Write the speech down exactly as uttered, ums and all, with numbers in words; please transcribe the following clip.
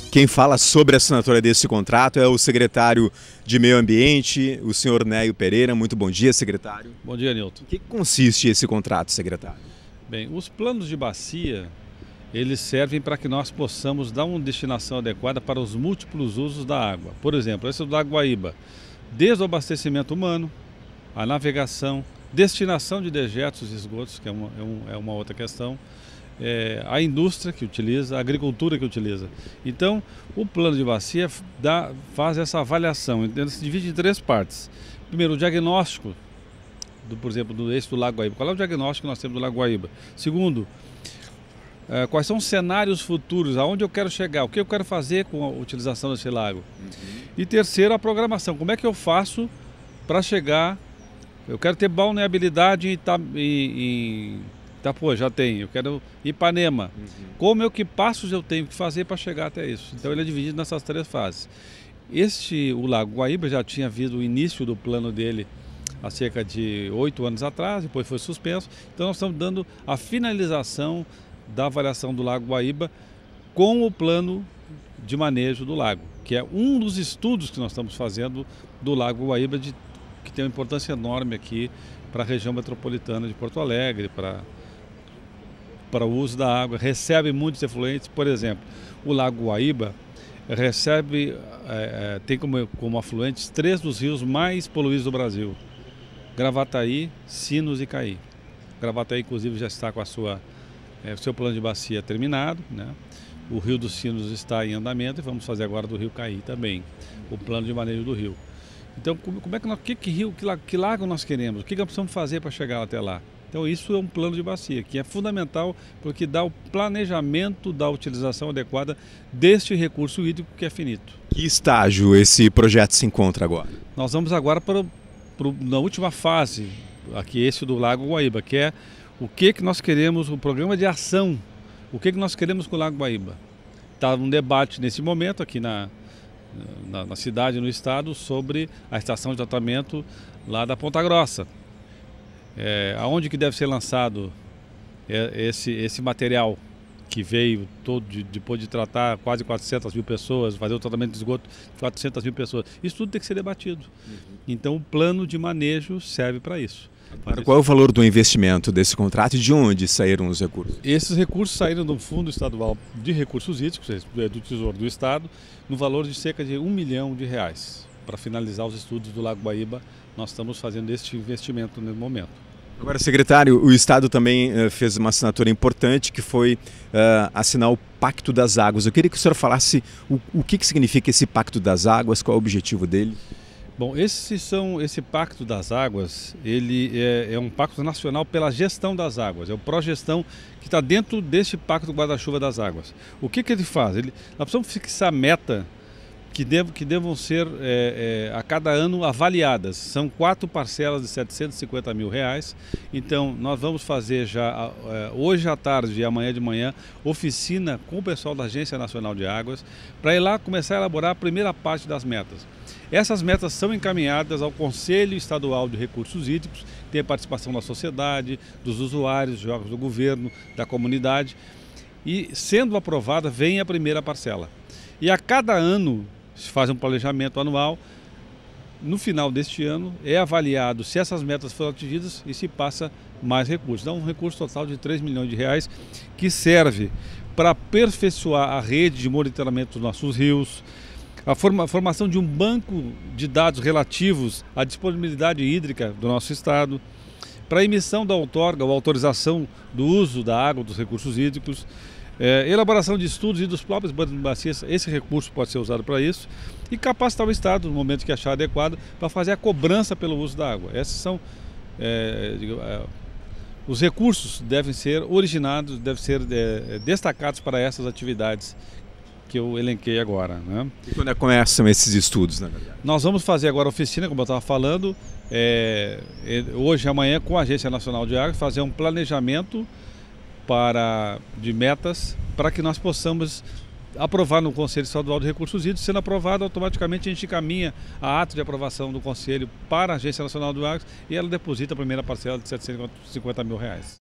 Quem fala sobre a assinatura desse contrato é o secretário de Meio Ambiente, o senhor Néio Pereira. Muito bom dia, secretário. Bom dia, Nilton. Em que consiste esse contrato, secretário? Bem, os planos de bacia, eles servem para que nós possamos dar uma destinação adequada para os múltiplos usos da água. Por exemplo, esse do Lago Guaíba, desde o abastecimento humano, a navegação, destinação de dejetos e esgotos, que é uma, é um, é uma outra questão, É, a indústria que utiliza, a agricultura que utiliza. Então, o plano de bacia dá, faz essa avaliação, ele se divide em três partes. Primeiro, o diagnóstico, do, por exemplo, do eixo do Lago Guaíba. Qual é o diagnóstico que nós temos do Lago Guaíba? Segundo, é, quais são os cenários futuros, aonde eu quero chegar, o que eu quero fazer com a utilização desse lago. Uhum. E terceiro, a programação, como é que eu faço para chegar, eu quero ter balneabilidade em, em, em Itapuã, já tem. Eu quero Ipanema. Uhum. Como é que passos eu tenho que fazer para chegar até isso? Então ele é dividido nessas três fases. Este, o Lago Guaíba já tinha havido o início do plano dele há cerca de oito anos atrás, depois foi suspenso. Então nós estamos dando a finalização da avaliação do Lago Guaíba com o plano de manejo do lago, que é um dos estudos que nós estamos fazendo do Lago Guaíba, de, que tem uma importância enorme aqui para a região metropolitana de Porto Alegre, para para o uso da água, recebe muitos efluentes. Por exemplo, o Lago Guaíba recebe, é, tem como, como afluentes três dos rios mais poluídos do Brasil: Gravataí, Sinos e Caí. Gravataí, inclusive, já está com a sua, é, o seu plano de bacia terminado, né? O Rio dos Sinos está em andamento e vamos fazer agora do Rio Caí também, o plano de manejo do rio. Então, como é que nós, que, que rio, que, que lago nós queremos? O que, que nós precisamos fazer para chegar até lá? Então isso é um plano de bacia, que é fundamental porque dá o planejamento da utilização adequada deste recurso hídrico que é finito. Que estágio esse projeto se encontra agora? Nós vamos agora para, para na última fase, aqui esse do Lago Guaíba, que é o que, que nós queremos, o programa de ação, o que, que nós queremos com o Lago Guaíba. Está um debate nesse momento aqui na, na, na cidade, no estado, sobre a estação de tratamento lá da Ponta Grossa. É, aonde que deve ser lançado esse, esse material que veio todo de, depois de tratar quase quatrocentas mil pessoas, fazer o tratamento de esgoto de quatrocentas mil pessoas. Isso tudo tem que ser debatido. Uhum. Então o plano de manejo serve para isso. Para qual é o valor do investimento desse contrato e de onde saíram os recursos? Esses recursos saíram do Fundo Estadual de Recursos Hídricos, do Tesouro do Estado, no valor de cerca de um milhão de reais. Para finalizar os estudos do Lago Guaíba, nós estamos fazendo este investimento no momento. Agora, secretário, o Estado também uh, fez uma assinatura importante, que foi uh, assinar o Pacto das Águas. Eu queria que o senhor falasse o, o que, que significa esse Pacto das Águas, qual é o objetivo dele? Bom, esse, são, esse Pacto das Águas, ele é, é um pacto nacional pela gestão das águas, é o Progestão que está dentro deste Pacto Guarda-Chuva das Águas. O que, que ele faz? Ele, nós precisamos fixar meta que devam, que devam ser é, é, a cada ano avaliadas. São quatro parcelas de setecentos e cinquenta mil reais. Então nós vamos fazer já é, hoje à tarde e amanhã de manhã oficina com o pessoal da Agência Nacional de Águas para ir lá começar a elaborar a primeira parte das metas. Essas metas são encaminhadas ao Conselho Estadual de Recursos Hídricos, que tem a participação da sociedade, dos usuários, dos órgãos do governo, da comunidade, e sendo aprovada vem a primeira parcela. E a cada ano se faz um planejamento anual. No final deste ano é avaliado se essas metas foram atingidas e se passa mais recursos. Dá um recurso total de três milhões de reais que serve para aperfeiçoar a rede de monitoramento dos nossos rios, a forma, formação de um banco de dados relativos à disponibilidade hídrica do nosso estado, para a emissão da outorga ou autorização do uso da água, dos recursos hídricos, É, elaboração de estudos e dos próprios bancos de bacias, esse recurso pode ser usado para isso, e capacitar o Estado, no momento que achar adequado, para fazer a cobrança pelo uso da água. Esses são, é, digo, é, os recursos devem ser originados, devem ser é, destacados para essas atividades que eu elenquei agora, né? E quando começam esses estudos, na verdade? Nós vamos fazer agora a oficina, como eu estava falando, é, hoje e amanhã com a Agência Nacional de Águas, fazer um planejamento Para, de metas para que nós possamos aprovar no Conselho Estadual de Recursos Hídricos. Sendo aprovado, automaticamente a gente encaminha a ato de aprovação do Conselho para a Agência Nacional de Águas e ela deposita a primeira parcela de setecentos e cinquenta mil reais.